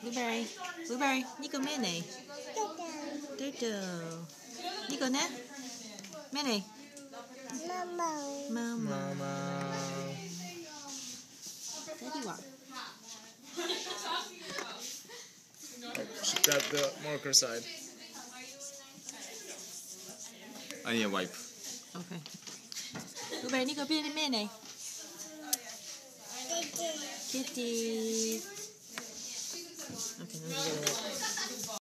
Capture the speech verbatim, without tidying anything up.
Blueberry, Blueberry,呢個咩嚟？嘟嘟，呢個呢？咩嚟？貓貓。Daddy話 Grab the marker side. I need a wipe. OK。Blueberry 呢個邊啲咩嚟？Kitty。OK，呢個。